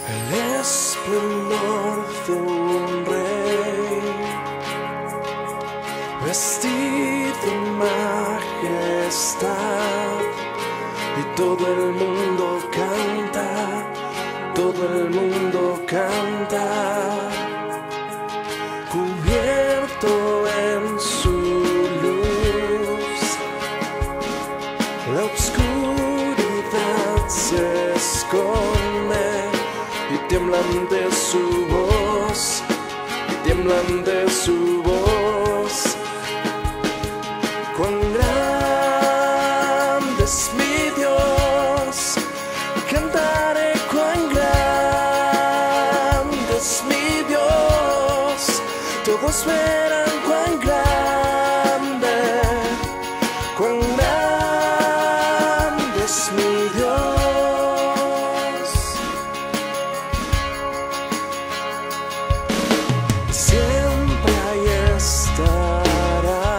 El esplendor de un rey, vestido en majestad, y todo el mundo canta, todo el mundo canta, cubierto en su luz. La oscuridad se esconde y tiemblan de su voz, y tiemblan de su voz. Cuán grande es mi Dios, cantaré cuán grande es mi Dios. Todos verán cuán grande es mi Dios. Siempre ahí estará,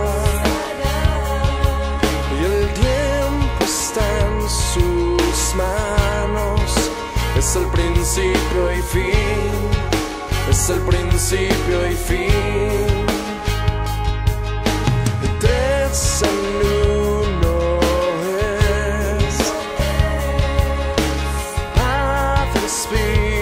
y el tiempo está en sus manos. Es el principio y fin, es el principio y fin. Tres en uno es Padre, Espíritu